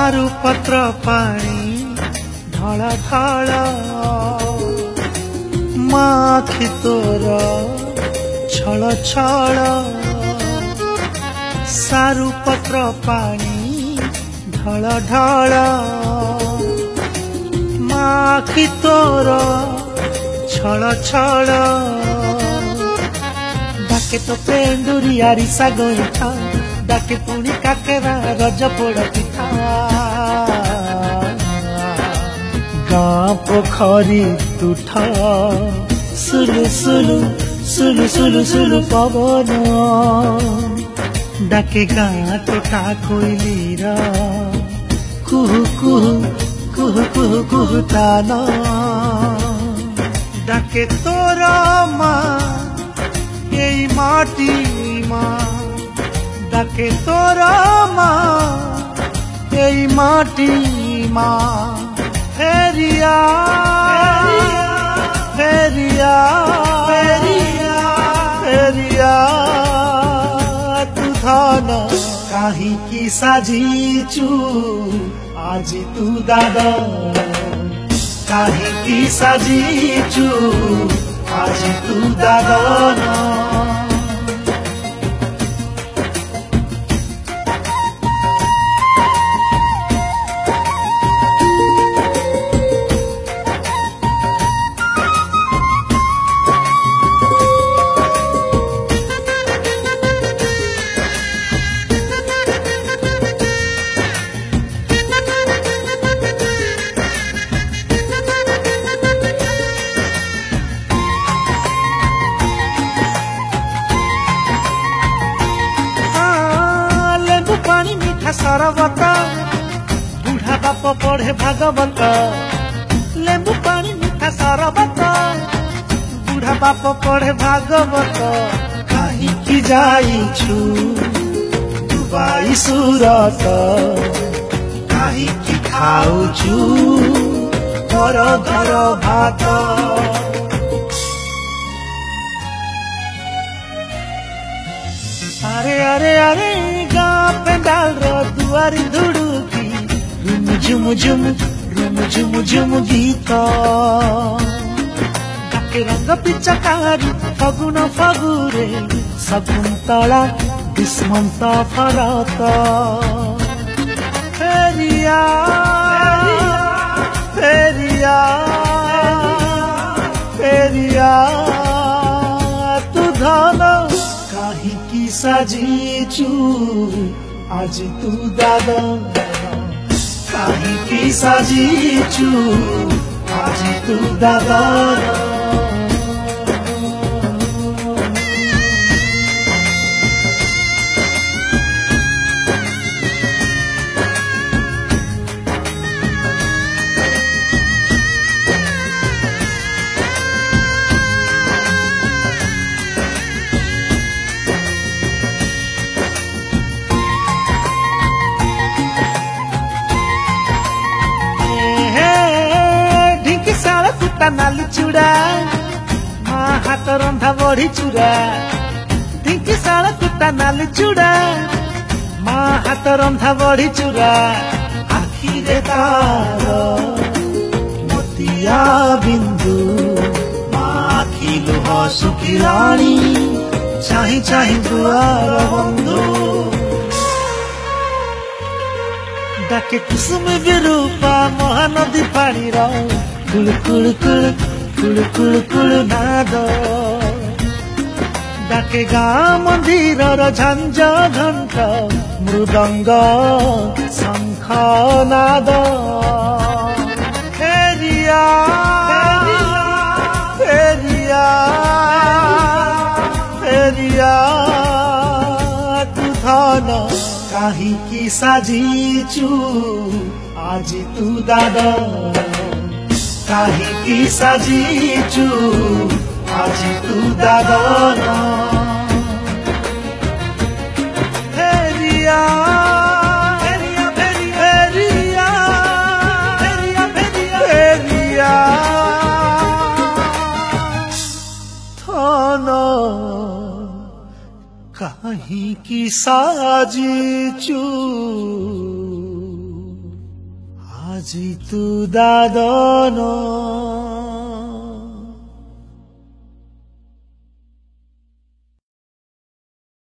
सारू पत्र पानी ढल ढल माखी तोर छल छल सारू पत्र पानी ढल ढल माखी तोर छल छल डाके तो पेंडुरी आरिसा गईठा डाके पुणी काकेरा रज पोड़ पिठा गाँ पोखरी तुठा सुलु सुलु सुलु सुलु सुलु पवन डाके गाँ तोटा कोइलीर कुहु कुहु कुहु कुहु कुहु तान डाके तोरा माँ यही माटी माँ डाके तोरा माँ यही माटी माँ फेरिया फेरिया फेरिया फेरिया तू धन काहि की साजीचु आज तू दादा काहि की साजीचु आज तू दादा सरबत बुढ़ा बाप पढ़े भागवत लेंबू पानी मीठा सरबत बुढ़ा बाप पढ़े भागवत कहीं की जाइछु दुबई सूरत कहीं की खाउछु घर घर भात अरे अरे अरे गाँ पेंडाल रो दुआरी धुड़ुकी रुम झुम झुम गीत डाके रंग पिचकारी फगुन फगुरे शकुन्तला दुष्मंत फरत फेरिया फेरिया फेरिया तू धन काहि की साजीचु आज तू दादा काहि की साजीचु आज तू दादा नाली चूड़ा माँ हाथ रंधा बड़ी चूड़ा ढिंकी साला कुत्ता नाली चूड़ा माँ हाथ रंधा बड़ी चूड़ा आखिरे तार मोतिया बिंदु माँ आखि लुह सुखिलाणी चाही चाही दुआर बंधु डाके कुसुम विरूपा महानदी पानी रो कुल कुल कुल कुल कुल कुल नाद डाके गाँ मंदिर झंझ घंट मृदंग शंख नाद फेरिया फेरिया फेरिया तू धन काहि की साजीचु आज तू दादा काहि की साजीचु आज तू दादा फेरिया फेरिया फेरिया फेरिया फेरिया थन काहि की साजीचु আজি তু দাদন